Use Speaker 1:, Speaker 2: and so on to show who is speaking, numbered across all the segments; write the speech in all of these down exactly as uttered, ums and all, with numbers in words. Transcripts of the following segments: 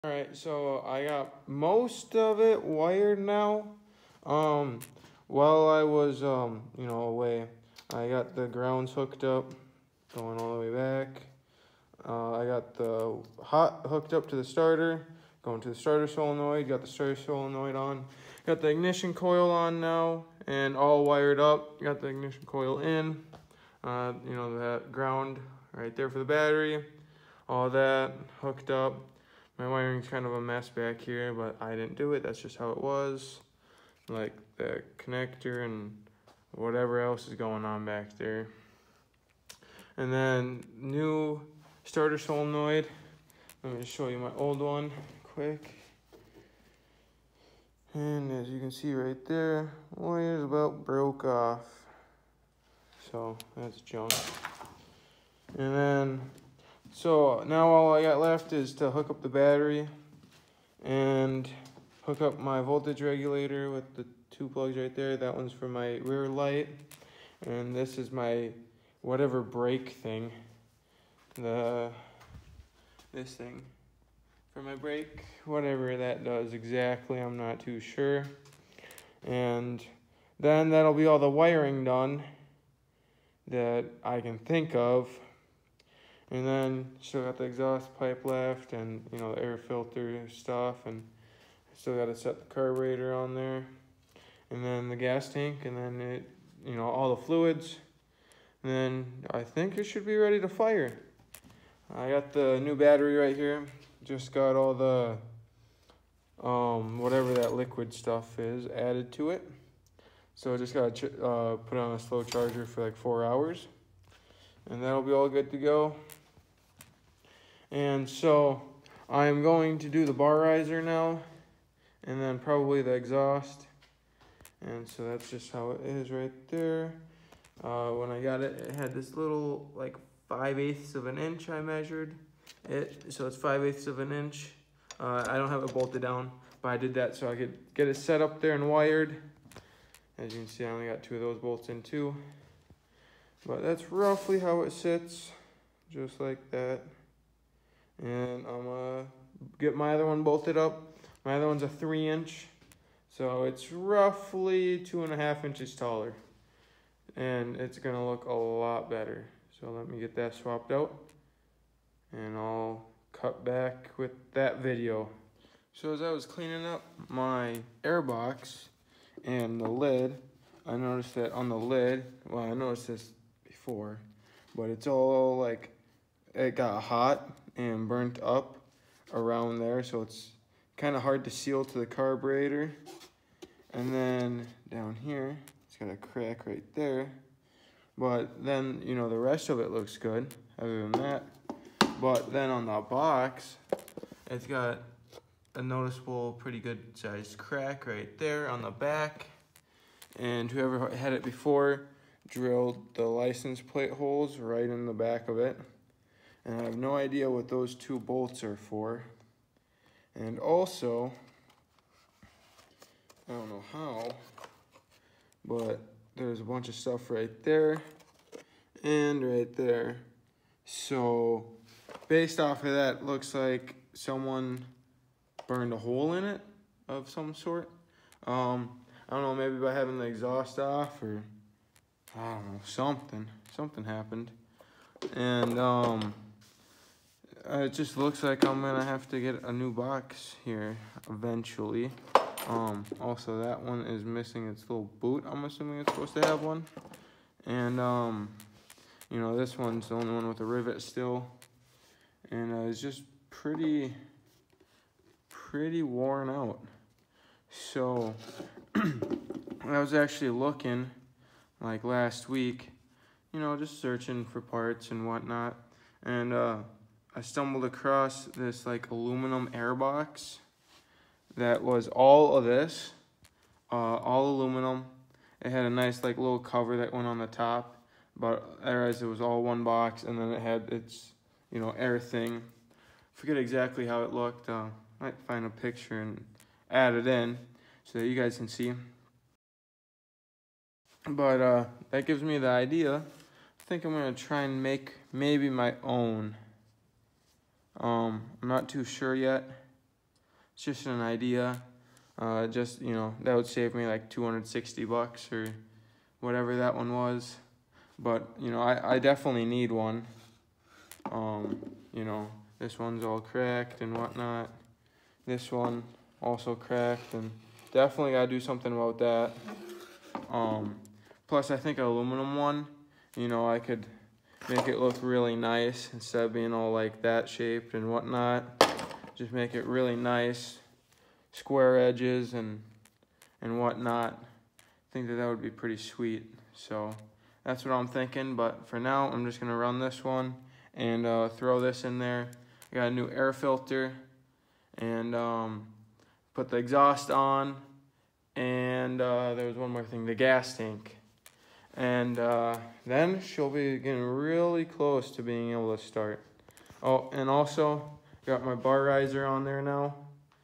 Speaker 1: All right, so I got most of it wired now. Um, while I was, um, you know, away, I got the grounds hooked up, going all the way back. Uh, I got the hot hooked up to the starter, going to the starter solenoid, got the starter solenoid on. Got the ignition coil on now, and all wired up. Got the ignition coil in, uh, you know, that ground right there for the battery. All that hooked up. My wiring's kind of a mess back here, but I didn't do it. That's just how it was. Like the connector and whatever else is going on back there. And then new starter solenoid. Let me just show you my old one quick. And as you can see right there, wires about broke off. So that's junk. And then, so now all I got left is to hook up the battery and hook up my voltage regulator with the two plugs right there. That one's for my rear light. And this is my whatever brake thing. The, this thing. For my brake, whatever that does exactly, I'm not too sure. And then that'll be all the wiring done that I can think of. And then still got the exhaust pipe left and, you know, the air filter stuff, and still got to set the carburetor on there. And then the gas tank, and then it, you know, all the fluids. And then I think it should be ready to fire. I got the new battery right here. Just got all the, um, whatever that liquid stuff is added to it. So I just got to uh, put on a slow charger for like four hours. And that'll be all good to go. And so I'm going to do the bar riser now. And then probably the exhaust. And so that's just how it is right there. Uh, when I got it, it had this little like five eighths of an inch I measured it, so it's five eighths of an inch. Uh, I don't have it bolted down, but I did that so I could get it set up there and wired. As you can see, I only got two of those bolts in too. But that's roughly how it sits, just like that. And I'm gonna get my other one bolted up. My other one's a three inch, so it's roughly two and a half inches taller. And it's gonna look a lot better. So let me get that swapped out, and I'll cut back with that video. So as I was cleaning up my air box and the lid, I noticed that on the lid, well, I noticed this before, but it's all like, it got hot and burnt up around there, so it's kind of hard to seal to the carburetor. And then down here, it's got a crack right there. But then, you know, the rest of it looks good, other than that. But then on the box, it's got a noticeable, pretty good sized crack right there on the back. And whoever had it before drilled the license plate holes right in the back of it. And I have no idea what those two bolts are for. And also, I don't know how, but there's a bunch of stuff right there and right there. So based off of that, looks like someone burned a hole in it of some sort. Um, I don't know, maybe by having the exhaust off, or I don't know, something. Something happened. And um, it just looks like I'm gonna have to get a new box here eventually. Um, also, that one is missing its little boot. I'm assuming it's supposed to have one. And, um, you know, this one's the only one with a rivet still. And uh, it's just pretty, pretty worn out. So, I was actually looking, like last week, you know, just searching for parts and whatnot. And uh, I stumbled across this, like, aluminum airbox that was all of this, uh, all aluminum. It had a nice like little cover that went on the top, but otherwise it was all one box, and then it had its, you know, air thing. Forget exactly how it looked. Uh, might find a picture and add it in so that you guys can see. But uh, that gives me the idea. I think I'm gonna try and make maybe my own. Um, I'm not too sure yet. It's just an idea. Uh, just, you know, that would save me like two hundred sixty bucks or whatever that one was. But, you know, I, I definitely need one. Um, you know, this one's all cracked and whatnot. This one also cracked, and definitely gotta do something about that. Um, plus, I think an aluminum one, you know, I could make it look really nice instead of being all like that shaped and whatnot. Just make it really nice, square edges and and whatnot. I think that that would be pretty sweet. So that's what I'm thinking. But for now, I'm just gonna run this one and uh, throw this in there. I got a new air filter, and um, put the exhaust on, and uh, there was one more thing, the gas tank. And uh, then she'll be getting really close to being able to start. Oh, and also got my bar riser on there now.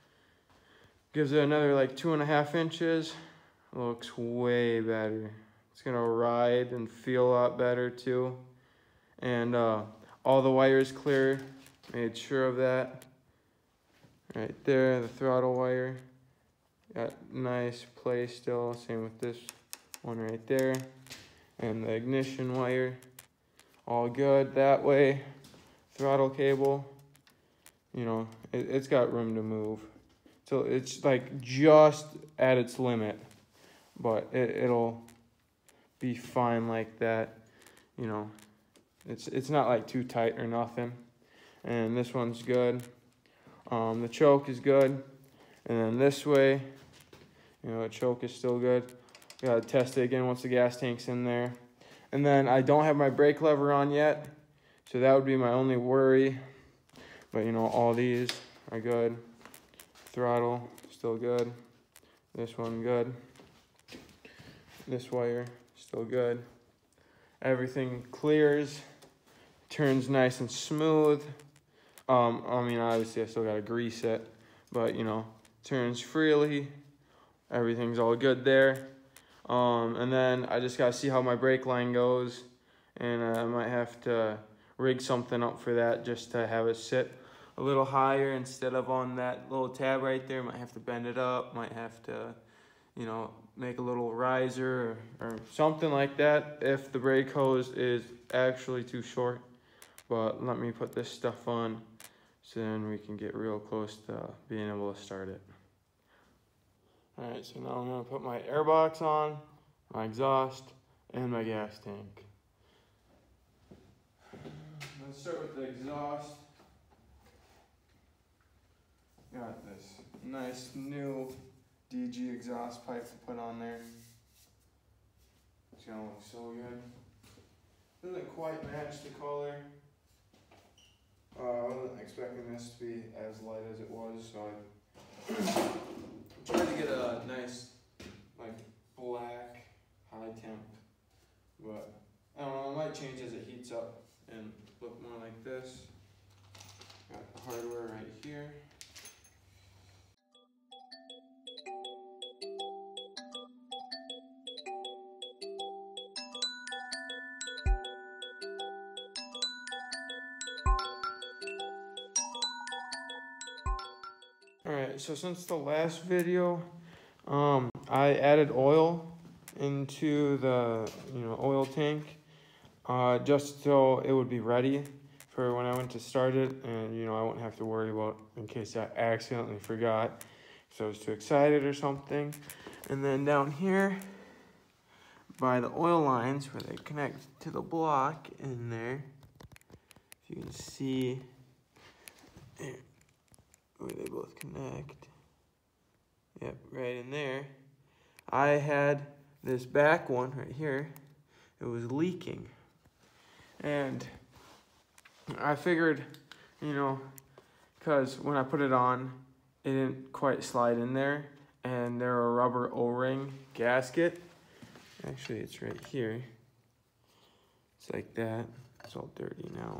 Speaker 1: Gives it another like two and a half inches. Looks way better. It's gonna ride and feel a lot better too. And uh, all the wires clear. Made sure of that. Right there, the throttle wire. Got nice play still. Same with this one right there. And the ignition wire. All good that way. Throttle cable. You know, it, it's got room to move. So it's like just at its limit. But it, it'll be fine like that. You know, it's it's not like too tight or nothing. And this one's good. Um, the choke is good. And then this way, you know, the choke is still good. Gotta test it again once the gas tank's in there. And then I don't have my brake lever on yet, so that would be my only worry. But you know, all these are good. Throttle, still good. This one, good. This wire, still good. Everything clears, turns nice and smooth. Um, I mean, obviously I still gotta grease it, but you know, turns freely. Everything's all good there. Um, and then I just gotta see how my brake line goes, and uh, I might have to rig something up for that just to have it sit a little higher instead of on that little tab right there. Might have to bend it up, might have to, you know, make a little riser or, or something like that if the brake hose is actually too short. But let me put this stuff on so then we can get real close to being able to start it. All right, so now I'm gonna put my air box on, my exhaust, and my gas tank. Let's start with the exhaust. Got this nice new D G exhaust pipe to put on there. It's gonna look so good. Doesn't quite match the color. Uh, I wasn't expecting this to be as light as it was, so I tried to get a nice, like, black, high temp. But I don't know, it might change as it heats up and look more like this. Got the hardware right here. Alright, so since the last video, um, I added oil into the, you know, oil tank, uh, just so it would be ready for when I went to start it, and, you know, I wouldn't have to worry about in case I accidentally forgot, because I was too excited or something. And then down here, by the oil lines where they connect to the block in there, if you can see, there, where they both connect. Yep, right in there. I had this back one right here. It was leaking. And I figured, you know, because when I put it on, it didn't quite slide in there. And they're a rubber O-ring gasket. Actually, it's right here. It's like that. It's all dirty now.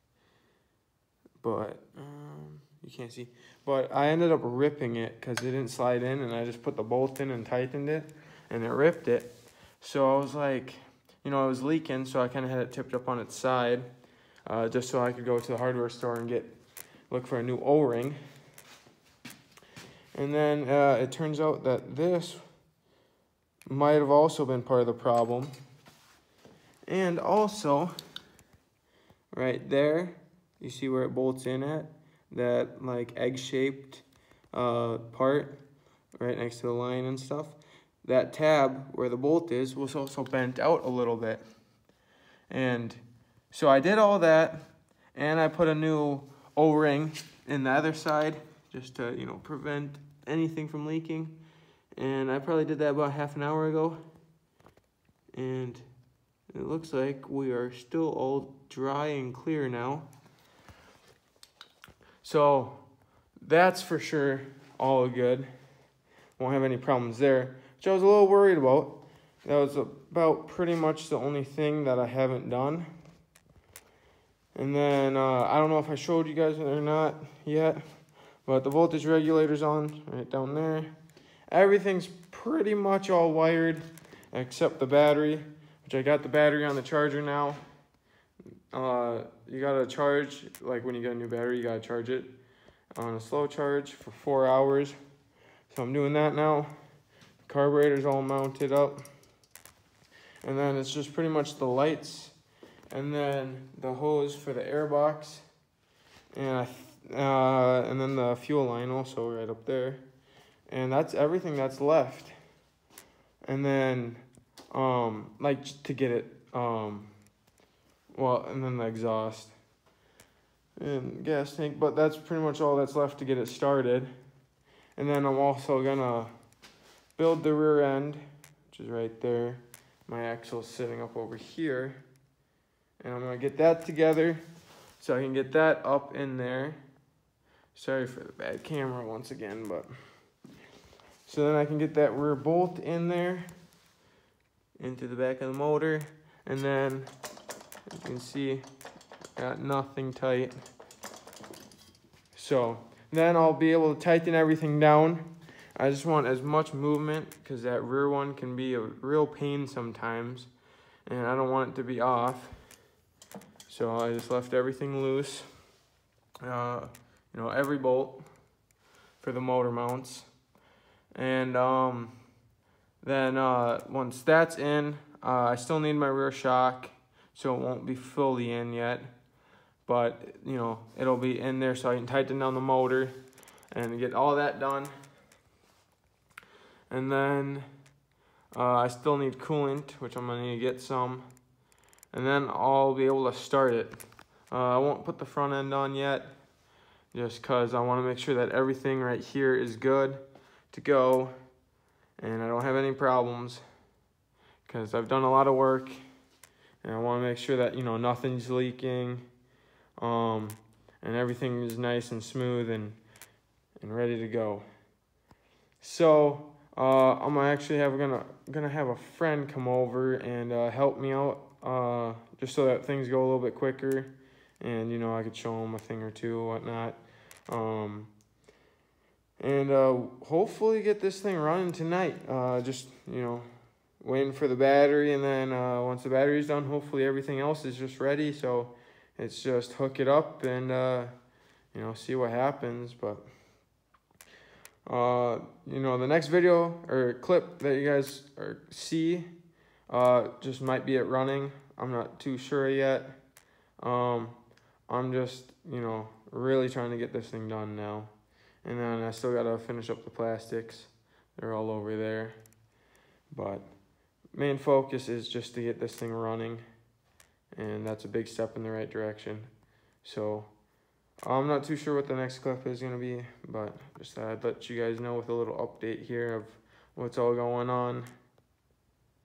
Speaker 1: But, um... you can't see, but I ended up ripping it because it didn't slide in, and I just put the bolt in and tightened it, and it ripped it. So I was like, you know, it was leaking, so I kind of had it tipped up on its side, uh, just so I could go to the hardware store and get, look for a new O-ring. And then uh, it turns out that this might have also been part of the problem. And also, right there, you see where it bolts in at? That like egg-shaped uh, part right next to the line and stuff. That tab where the bolt is was also bent out a little bit. And so I did all that, and I put a new O-ring in the other side just to, you know, prevent anything from leaking. And I probably did that about half an hour ago. And it looks like we are still all dry and clear now. So that's for sure all good. Won't have any problems there, which I was a little worried about. That was about pretty much the only thing that I haven't done. And then, uh, I don't know if I showed you guys it or not yet, but the voltage regulator's on right down there. Everything's pretty much all wired except the battery, which I got the battery on the charger now. Uh, you gotta charge, like when you get a new battery, you gotta charge it on a slow charge for four hours. So I'm doing that now. The carburetor's all mounted up. And then it's just pretty much the lights, and then the hose for the air box, and I, uh, and then the fuel line also right up there. And that's everything that's left. And then, um, like to get it, um, well, and then the exhaust and gas tank, but that's pretty much all that's left to get it started. And then I'm also gonna build the rear end, which is right there. My axle's sitting up over here, and I'm gonna get that together so I can get that up in there. Sorry for the bad camera once again, but so then I can get that rear bolt in there into the back of the motor, and then you can see got nothing tight. So then I'll be able to tighten everything down. I just want as much movement because that rear one can be a real pain sometimes, and I don't want it to be off. So I just left everything loose. Uh, you know, every bolt for the motor mounts. And um, then uh, once that's in, uh, I still need my rear shock, so it won't be fully in yet. But, you know, it'll be in there so I can tighten down the motor and get all that done. And then uh, I still need coolant, which I'm gonna need to get some. And then I'll be able to start it. Uh, I won't put the front end on yet, just cause I wanna make sure that everything right here is good to go and I don't have any problems, cause I've done a lot of work and I wanna make sure that, you know, nothing's leaking, um, and everything is nice and smooth and, and ready to go. So, Uh, I'm actually have gonna gonna have a friend come over and uh, help me out, uh, just so that things go a little bit quicker, and you know I could show him a thing or two or whatnot, um, and uh, hopefully get this thing running tonight. Uh, just you know, waiting for the battery, and then uh, once the battery's done, hopefully everything else is just ready. So it's just hook it up and uh, you know see what happens, but. Uh, you know, the next video or clip that you guys are, see uh, just might be it running. I'm not too sure yet. Um, I'm just, you know, really trying to get this thing done now. And then I still got to finish up the plastics. They're all over there. But main focus is just to get this thing running. And that's a big step in the right direction. So I'm not too sure what the next clip is going to be, but just thought I'd let you guys know with a little update here of what's all going on.